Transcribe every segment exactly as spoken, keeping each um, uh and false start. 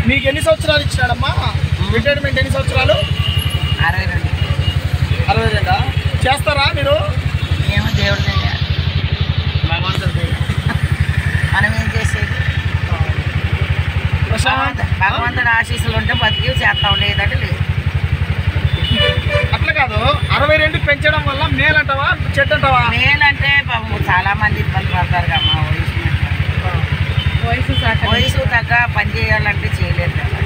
మీకు ఎన్ని సంవత్సరాలు ఇచ్చినాడమ్మా రిటైర్మెంట్? ఎన్ని సంవత్సరాలు? అరవై రెండు. అరవై రెండా? చేస్తారా మీరు? ఏమో దేవుడు భగవంతుడు మనం ఏం చేసేది. భగవంతుడు ఆశీస్సులు ఉంటే బతికి చేస్తా ఉండేదంటే లేదు. అట్లా కాదు, అరవై రెండు పెంచడం వల్ల మేలు అంటావా చెట్టు అంటావా? మేలు అంటే చాలా మంది ఇబ్బంది పడతారు కమ్మా. వయసు వయసు వయసు తగ్గ పని చేయాలంటే చేయలేదు కదా.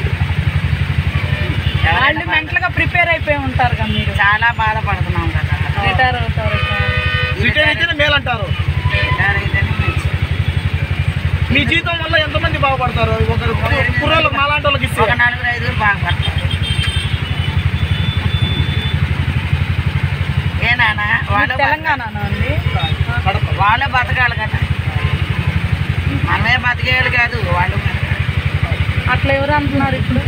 వాళ్ళు మెంటల్గా ప్రిపేర్ అయిపోయి ఉంటారు కదా. మీరు చాలా బాధపడుతున్నాం కదా. రిటైర్ అవుతారు. రిటైర్ అయితేనే మేలు అంటారు. రిటైర్ అయితేనే మంచి. మీ జీతం వల్ల ఎంతమంది బాగుపడతారు? ఒకరు కుర్రోళ్ళకి మాలాంటి వాళ్ళకి ఇస్తే ఒక నలుగురు ఐదుగురు బాగుపడతారు. ఏ నాన్న వాళ్ళు తెలంగాణ అండి, వాళ్ళే బతకాలి కదా, మనమే బతికేయాలి కాదు వాళ్ళు. అట్లా ఎవరు అంటున్నారు ఇప్పుడు?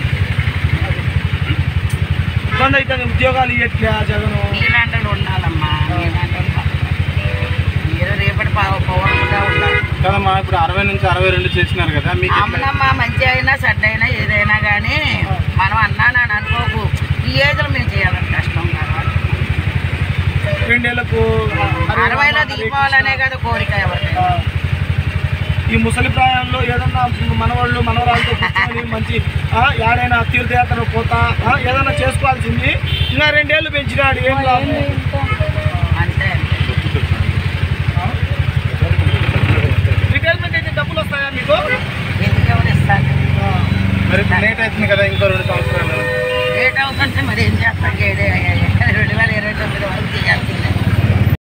ఇబ్బంది అయితే ఉద్యోగాలు ఇవ్వట్లే జగన్. నీలాంటి వాళ్ళు ఉండాలమ్మా, నీలాంటి వాళ్ళు మీరు రేపటి పౌరులుగా ఉండాలి కదమ్మా. ఇప్పుడు అరవై నుంచి అరవై రెండు చేసినారు కదా మీకు. అమ్మనమ్మా మంచి అయినా చెడ్డ అయినా ఏదైనా కానీ మనం అన్నానని అనుకోకు. ఈ ఏజ్లో మేము చేయాలని కష్టం కదా. రెండేళ్లకు అరవైలో దిగిపోవాలనే కదా కోరిక ఎవరికైనా. ఈ ముసలి ప్రాయంలో ఏదన్నా మనవాళ్ళు మనవరాలతో కూర్చొని మంచి ఏడైనా తీర్థయాత్ర పోతా ఏదైనా చేసుకోవాల్సింది. ఇంకా రెండేళ్ళు పెంచినాడు, ఏం లాభం? అంతే. రిటైర్మెంట్ అయితే డబ్బులు వస్తాయా మీకు? ఎందుకు ఎవరు ఇస్తారు? మరి లేట్ అవుతుంది కదా ఇంకో రెండు సంవత్సరాలు. లేట్ అవుతుంటే మరి ఏం చేస్తాం? రెండు వేల ఇరవై తొమ్మిది వరకు చేయాల్సిందే.